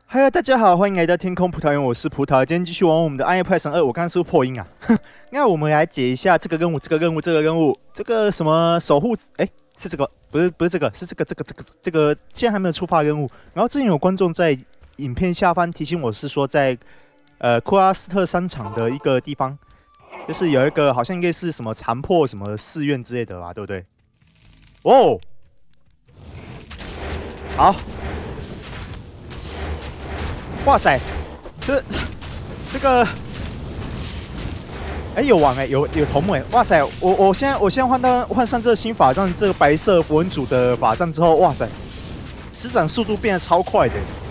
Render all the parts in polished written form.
嗨，大家好，欢迎来到天空葡萄园，我是葡萄。今天继续玩我们的《暗夜派神2》，我刚刚是不是破音啊？那我们来解一下这个任务，这个任务，这个任务，这个什么守护？哎，是这个？不是这个，是这个，现在还没有触发任务。然后之前有观众在影片下方提醒我是说在库拉斯特商场的一个地方，就是有一个好像应该是什么残破什么寺院之类的吧，对不对？哦，好。哇塞，这个，哎、有王哎、有头目哎、哇塞，我现在换上这个新法杖，这个白色文主的法杖之后，哇塞，施展速度变得超快的，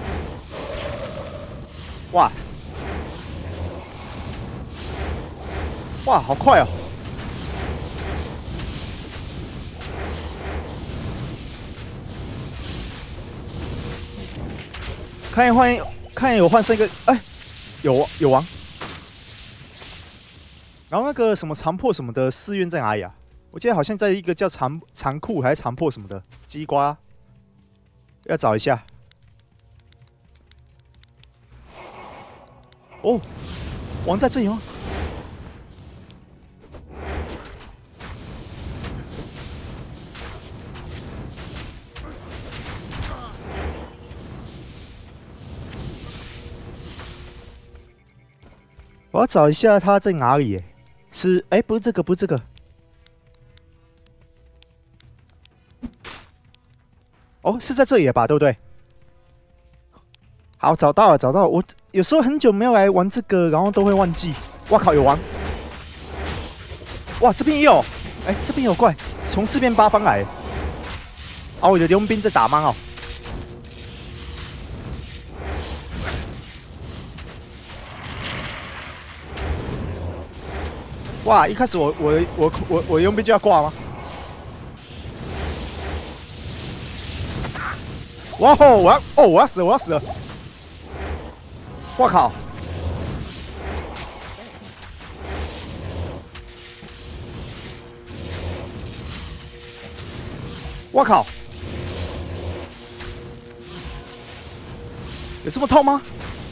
哇哇好快哦！看有换上一个哎、有王。然后那个什么残破什么的寺院在哪里啊？我记得好像在一个叫残酷还是残破什么的鸡瓜，要找一下。哦，王在这里吗？我要找一下他在哪里耶？是哎，不是这个，不是这个。哦，是在这里吧？对不对？好，找到了，找到了。我有时候很久没有来玩这个，然后都会忘记。哇靠，有王！哇，这边也有。哎，这边有怪，从四面八方来。哦，我的佣兵在打吗？哦。哇！一开始我佣兵就要挂吗？哇吼！我要死了！我要死了！我靠！我靠！有这么痛吗？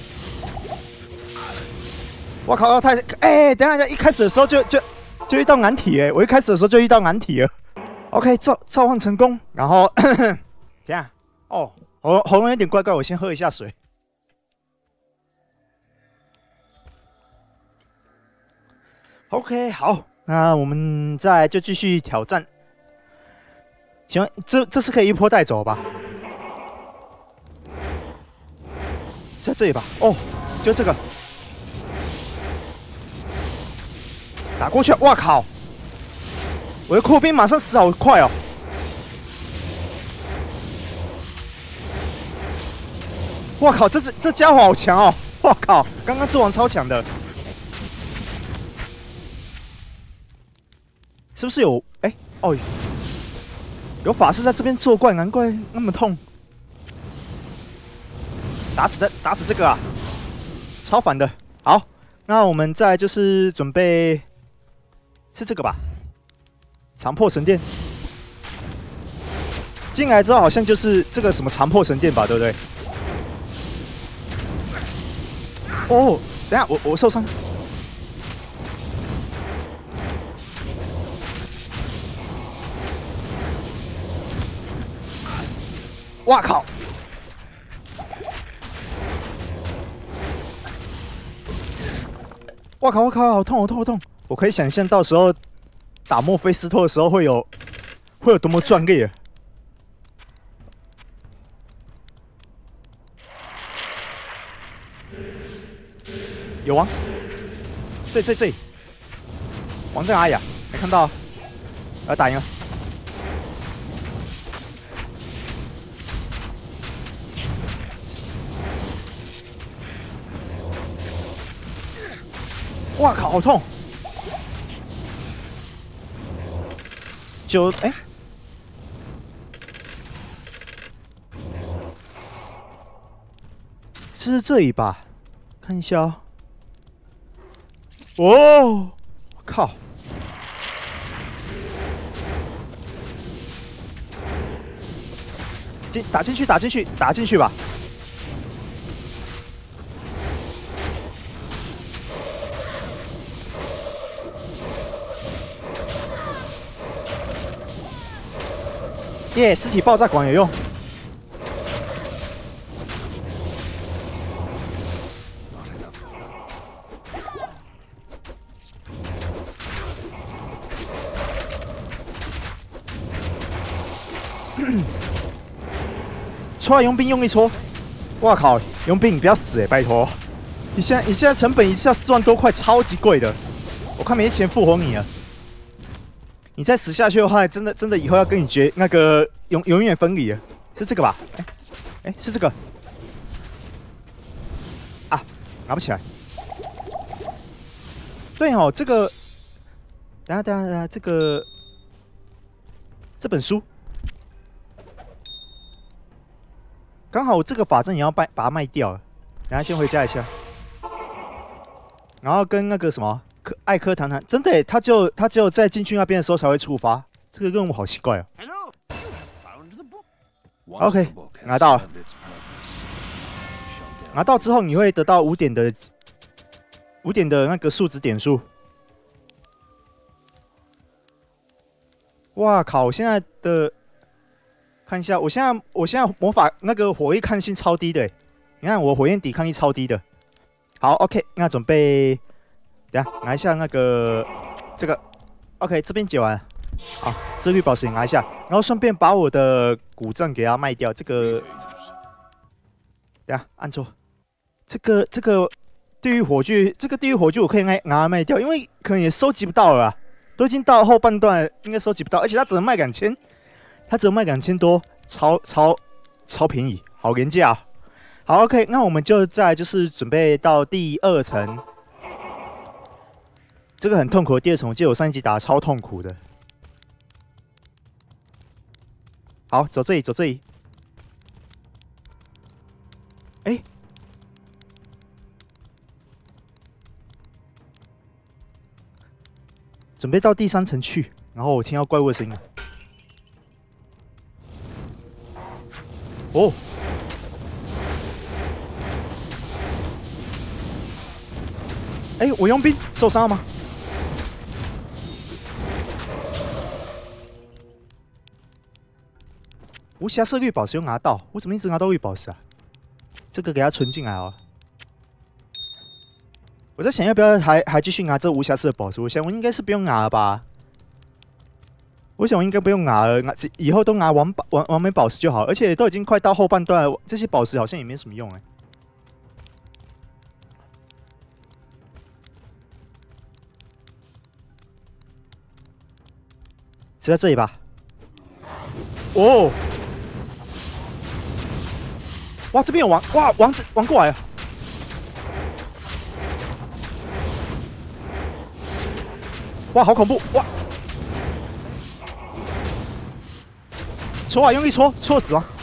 我靠！太哎，等一下，一开始的时候就遇到难题哎！我一开始的时候就遇到难题了。OK，召唤成功，然后等一下哦，喉咙有点怪怪，我先喝一下水。OK， 好，那我们再来就继续挑战。行，这次可以一波带走吧？是在这里吧？哦，就这个，打过去！哇靠！我的酷兵马上死好快哦！哇靠，这家伙好强哦！哇靠，刚刚这王超强的，是不是有？哎、哦，有法师在这边作怪，难怪那么痛。打死这个啊！超烦的。好，那我们再来就是准备，是这个吧？残破神殿。进来之后好像就是这个什么残破神殿吧，对不对？哦，等一下我受伤。哇靠！哇靠！好痛！好痛！好痛！我可以想象到时候打墨菲斯托的时候会有多么壮烈。有王，这，王在哪里啊？没看到、啊，打赢了。哇靠，好痛！哎，是这里吧？看一下哦。哦，靠！打进去吧！ 耶，尸体爆炸管有用。戳佣兵用一戳，哇靠！佣兵你不要死拜托！你现在成本一下4万多块，超级贵的，我快没钱复活你了。你再死下去的话，真的以后要跟你那个永远分离了，是这个吧？哎，是这个啊，拿不起来。对哦，这个，等下，这本书。 刚好我这个法阵也要把它卖掉了，等下先回家一下，然后跟那个什么艾科谈谈，真的耶，他只有在进去那边的时候才会触发，这个任务好奇怪哦。OK， 拿到了，拿到之后你会得到5点的那个数值点数。哇靠！我现在的。 看一下，我现在魔法那个火力抗性超低的，你看我火焰抵抗力超低的。好 ，OK， 那准备，等下拿一下那个这个 ，OK， 这边解完了，好，这绿宝石也拿一下，然后顺便把我的古镇给它卖掉。这个，等下按错，这个地狱火炬，这个地狱火炬我可以拿它卖掉，因为可能也收集不到了啊，都已经到后半段了，应该收集不到，而且它只能卖2000。 它只能卖2000多，超便宜，好廉价、啊。好 ，OK， 那我们就就是准备到第2层，这个很痛苦的第2层，我记得我上一集打的超痛苦的。好，走这里。哎，准备到第3层去，然后我听到怪物的声音了。 哦，哎，我佣兵受伤了吗？无瑕色绿宝石又拿到，我怎么一直拿到绿宝石啊？这个给它存进来哦。我在想要不要还继续拿这无瑕色的宝石？我想我应该是不用拿了吧。 我想我应该不用拿了，以后都拿完美宝石就好，而且都已经快到后半段了，这些宝石好像也没什么用哎。是在这里吧？哦，哇，这边有王，哇，王子王过来了。哇，好恐怖！哇！ 戳啊，用力戳，戳死吗？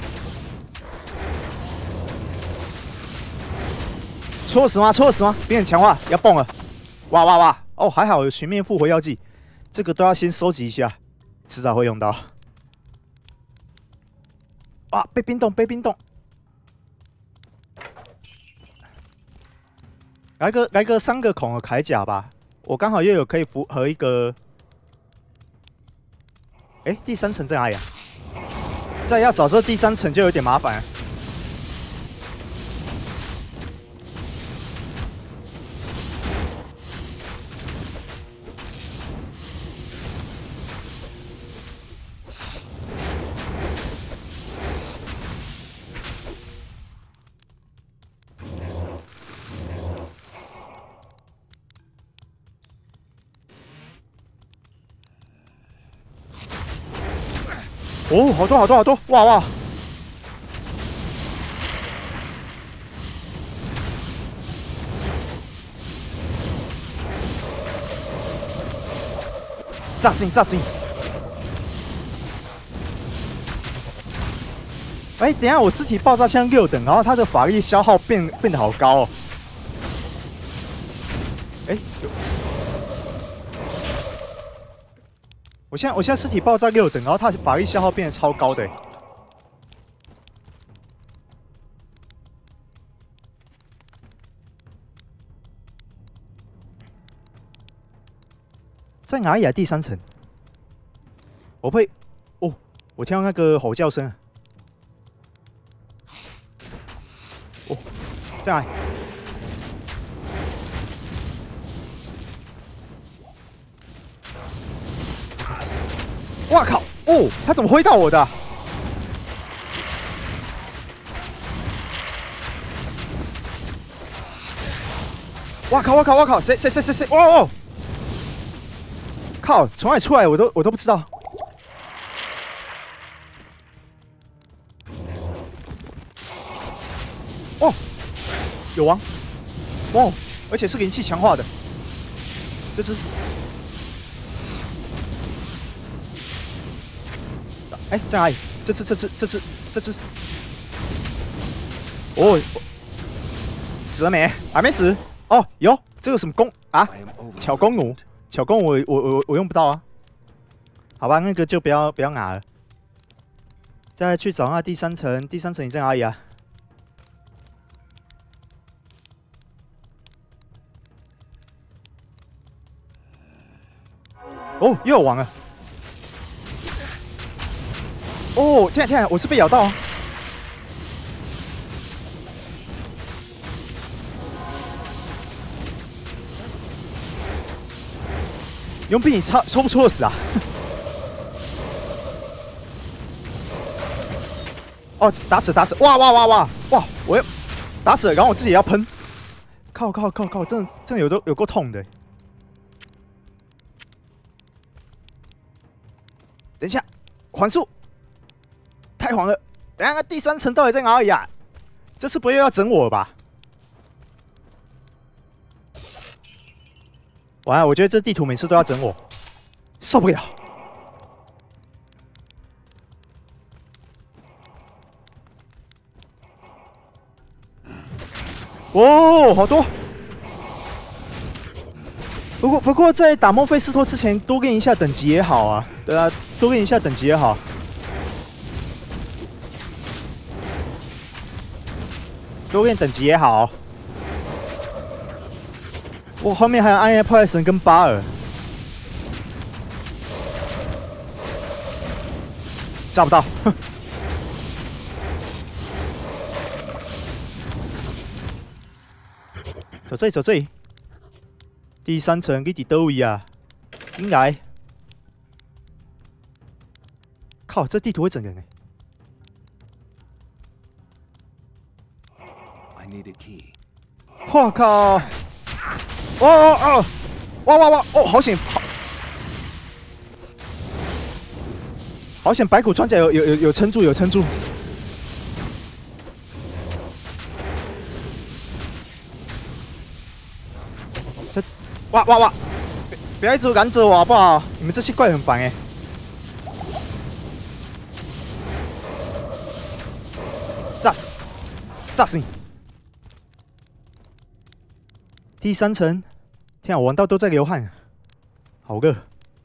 戳死吗？戳死吗？兵很强化，要蹦了！哇！哦，还好有全面复活药剂，这个都要先收集一下，迟早会用到。哇，被冰冻！来个3个孔的铠甲吧，我刚好又有可以符合一个。哎，第3层在哪里啊？ 再要找这第3层就有点麻烦。哦，好多！哇！炸死你！哎，等一下我尸体爆炸像6等，然后它的法力消耗变得好高哦。哎，我现在尸体爆炸6等，然后它的法力消耗变得超高的。在哪里啊？第3层？我我听到那个吼叫声。哦，在哪里？哇靠！哦，他怎么挥到我的？哇靠！哇靠！哇靠！谁？哇哦！靠！从哪里出来？我都不知道。哦，有王！哇，而且是灵气强化的。这只。哎，在哪里？这只。哦，死了没？还没死。哦，有这个什么弓啊？巧弓弩，巧弓我用不到啊。好吧，那个就不要拿了。再去找那第三层，第三层你在哪里啊？哦，又有王了。哦，天啊，我是被咬到啊。用币你抽不出的死啊！哦，打死！哇！我要打死了，然后我自己也要喷。靠！真的有够痛的。等一下，缓速，太缓了。等一下，那第三层到底在哪里啊？这次不会又要整我了吧？完了，我觉得这地图每次都要整我，受不了。哦，好多。不过在打墨菲斯托之前，多练一下等级也好啊。对啊，多练一下等级也好。多练等级也好。我后面还有暗夜破坏神跟巴尔，抓不到。走这里。第三层你伫倒位啊？进来！靠，这地图会整人哎！我靠！哇！哦，好险！好险！白骨装甲有撑住，这哇！不要一直赶着我好不好？你们这些怪很烦哎！炸死你！第三层，天啊，我玩到都在流汗，好热。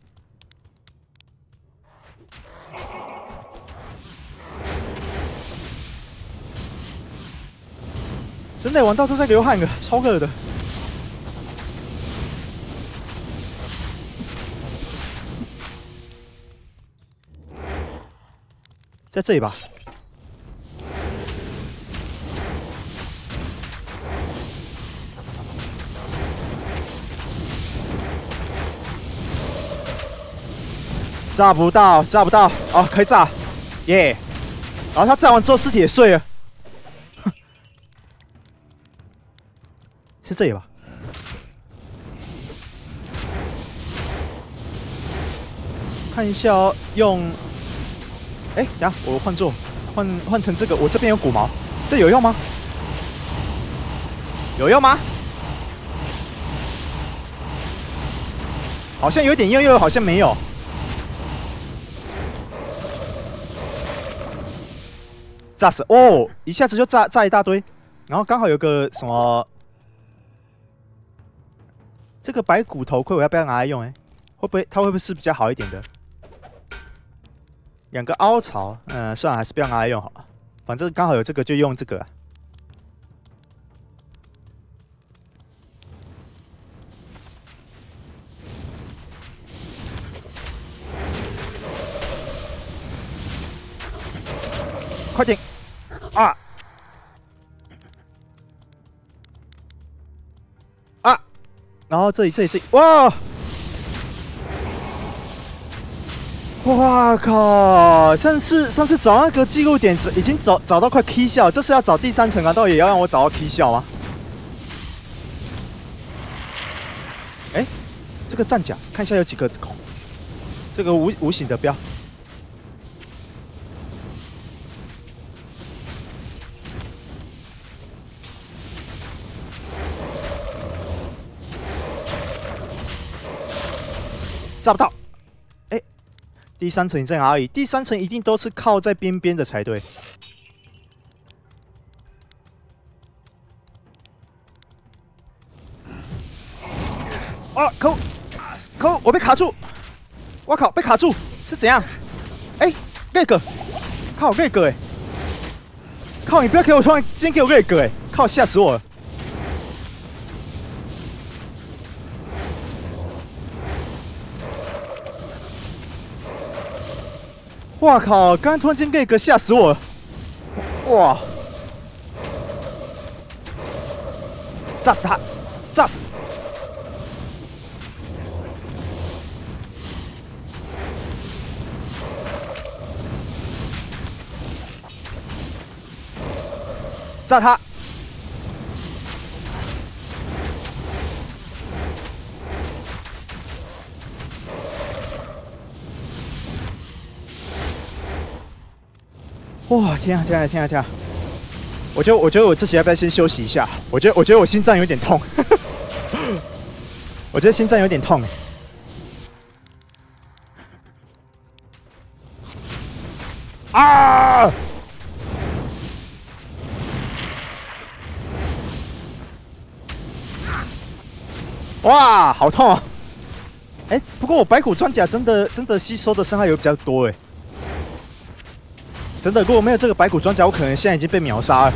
真的玩到都在流汗了，超热的。在这里吧。炸不到，哦，可以炸，耶！然后他炸完之后，尸体也碎了。是这里吧？看一下哦，用。哎，等下我换成这个，我这边有骨毛，这有用吗？有用吗？好像有点用，又好像没有。炸死哦！一下子就炸一大堆，然后刚好有个什么，这个白骨头盔我要不要拿来用？哎，会不会是比较好一点的？2个凹槽，算了，还是不要拿来用好了。反正刚好有这个就用这个啊。 然后这里，哇！哇靠！上次找那个记录点已经找到快 K 笑，这是要找第3层啊？到底也要让我找到 K 笑吗？哎，这个战甲看一下有几个孔，这个无形的标。 炸不到，哎，第3层你在哪里？第3层一定都是靠在边边的才对。啊，扣，我被卡住！我靠，被卡住是怎样？哎，那个，靠那个哎，靠你不要给我突然先给我那个哎，靠吓死我了！ 哇靠！刚刚突然间这个吓死我了！哇！炸死他！炸死！炸他！哇！天啊！我觉得我这期要不要先休息一下？我觉得我心脏有点痛，我觉得心脏有点痛。啊！哇，好痛啊！哎，不过我白骨装甲真的吸收的伤害有比较多哎。 真的，如果没有这个白骨装甲，我可能现在已经被秒杀了。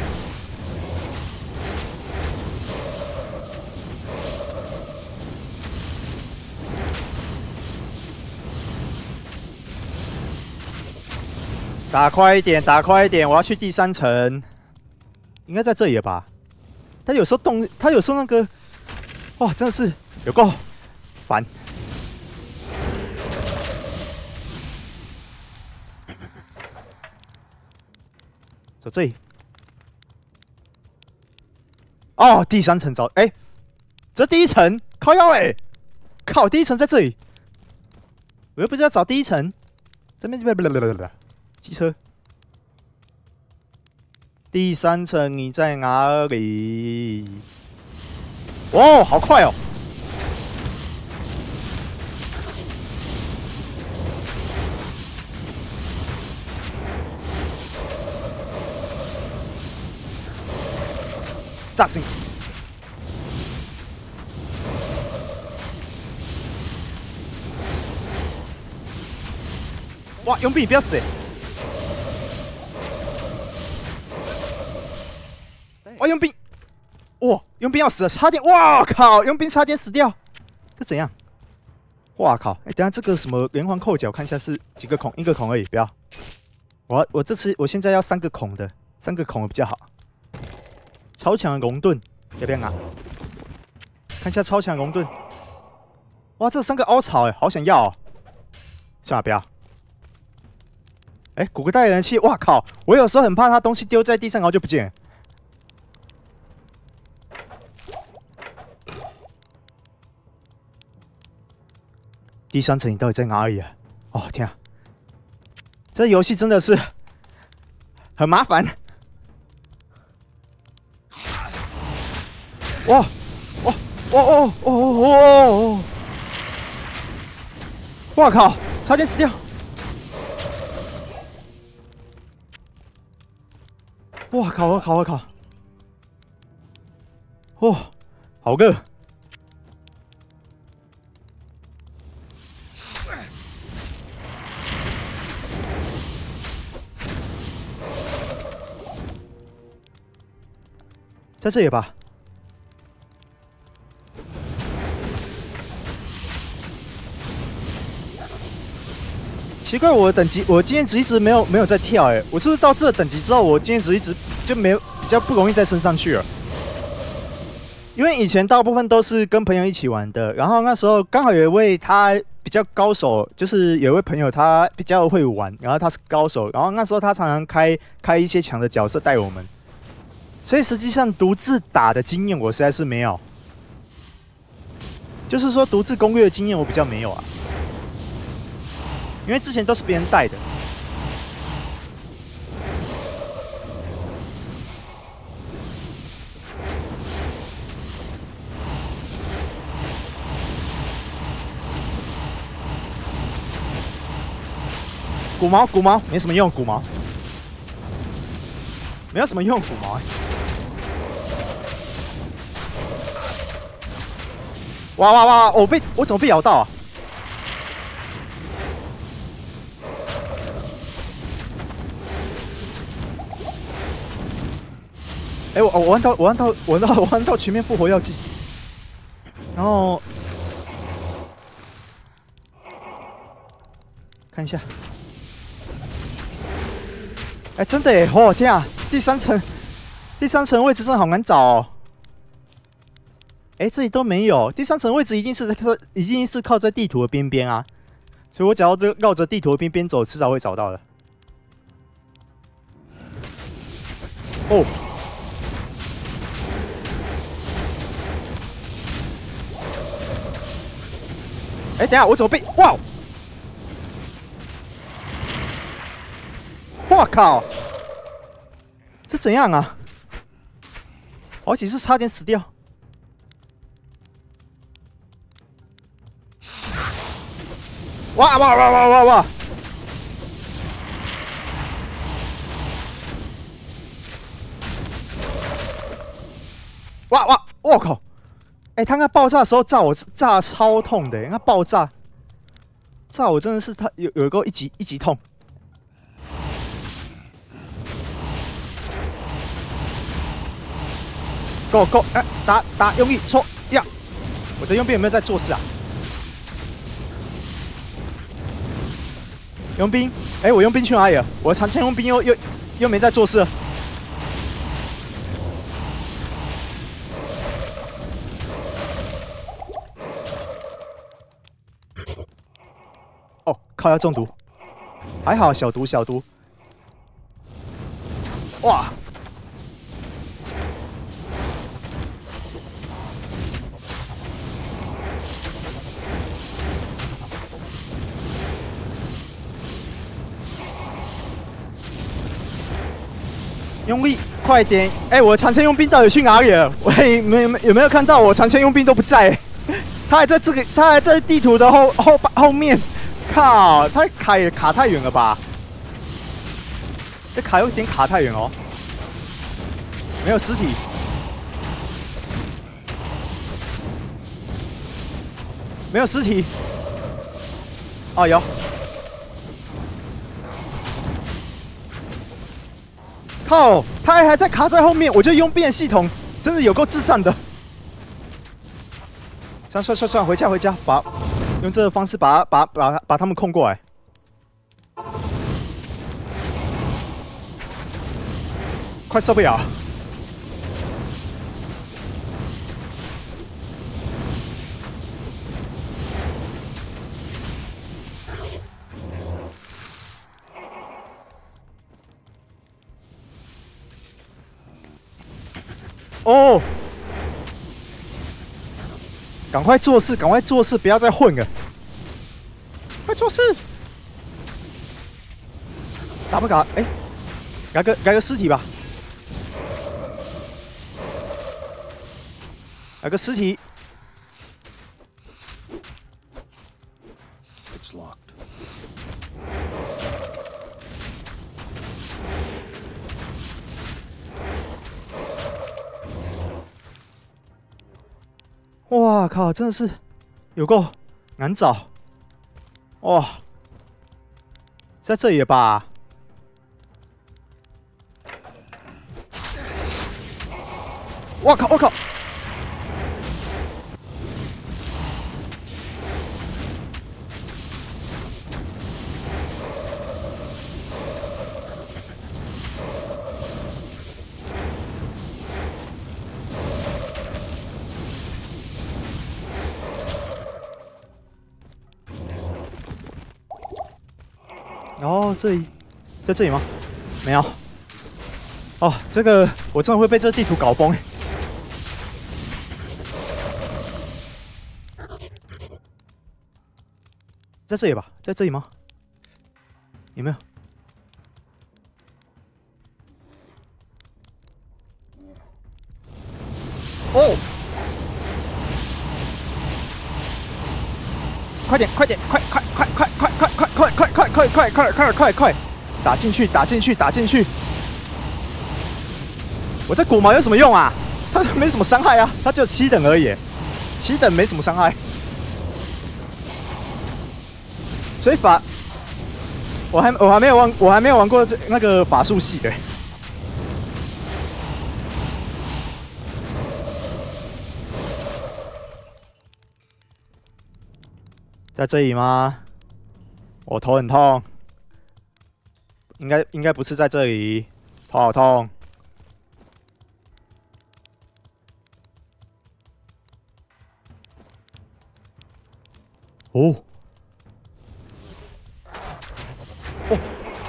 打快一点，打快一点！我要去第3层，应该在这里了吧？他有时候他有时候那个，哇，真的是有够烦。 走这里。哦，第3层找，哎，这第1层，靠腰哎，靠，第1层在这里，我又不是要找第1层，这边机车，第3层你在哪里？哦，好快哦！炸死你！哇，佣兵你不要死！哇，佣兵！哇，佣兵要死了，差点！哇靠，佣兵差点死掉，这怎样？哇靠！哎，等下这个什么连环扣脚，看一下是几个孔，1个孔而已，不要。我这次我现在要3个孔的，3个孔的比较好。 超强的龙盾要不要拿？看一下超强龙盾。哇，这3个凹槽哎，好想要哦！算了，不要。哎，骨骼带人气，哇靠！我有时候很怕他东西丢在地上，然后就不见了。第3层你到底在哪里啊？哦天啊！这游戏真的是很麻烦。 哇！哇！哦！哇靠！差点死掉！哇靠！我靠！哦，好热！在这里吧。 奇怪，我的等级，我经验值一直没有在跳哎，我是不是到这等级之后，我经验值一直就没有比较不容易再升上去了？ 因为以前大部分都是跟朋友一起玩的，然后那时候刚好有一位他比较高手，就是有一位朋友他比较会玩，然后他是高手，然后那时候他常常开一些强的角色带我们，所以实际上独自打的经验我实在是没有，就是说独自攻略的经验我比较没有啊，因为之前都是别人带的。 鼓毛没什么用，鼓毛没有什么用，鼓毛、欸。哇！我怎么被咬到啊？哎、我玩到全面复活药剂，然后看一下。 哎、真的耶！哦天啊，第三层位置真的好难找哦。哎、这里都没有，第三层位置一定是靠在地图的边边啊，所以我只要绕着地图的边边走，迟早会找到的。哦，哎、等一下我怎么被哇？哇靠！这怎样啊？好几次差点死掉。哇！哇！我靠！哎、他那爆炸的时候炸我炸超痛的，那爆炸我真的是他有一个一级痛。 Go！ 哎、打，用力戳呀！我的佣兵有没有在做事啊？佣兵，哎、我佣兵去哪里了？我的长枪佣兵又没在做事了。哦，靠！要中毒，还好小毒。哇！ 用力，快点！哎、我的长枪佣兵到底去哪里了？喂，有没有看到我长枪佣兵都不在、欸？他还在地图的后面。靠，他卡太远了吧？这卡有点卡太远哦。没有尸体。没有尸体。哦，有。 靠！他还在卡在后面，我觉得佣兵的系统真的有够智障的。算，回家，用这个方式把他们控过来。快受不了！哦，赶快做事，不要再混了！快做事！打不打？哎、来个尸体吧，来个尸体。 It's locked. 哇靠！真的是有够难找。哇，在这里了吧？我靠！ 然后这里，在这里吗？没有。哦，这个我真的会被这地图搞疯。在这里吧？在这里吗？有没有？哦！快点！快点！快！打进去！打进去！打进去！我这骨毛有什么用啊？它没什么伤害啊，它只有7等而已，7等没什么伤害。所以我还没有玩过那个法术系的。在这里吗？我头很痛，应该不是在这里，头好痛。哦。哦。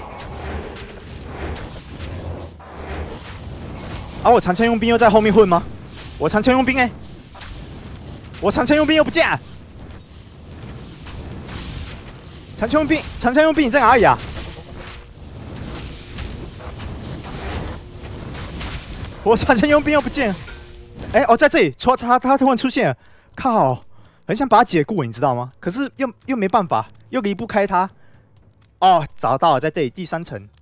啊！我长枪佣兵又在后面混吗？我长枪佣兵哎、欸！我长枪佣兵又不见。长枪佣兵你在哪里啊？我长枪佣兵又不见了。哎、哦，在这里，他突然出现了，靠，很想把他解雇，你知道吗？可是又没办法，又离不开他。哦，找到了，在这里第3层。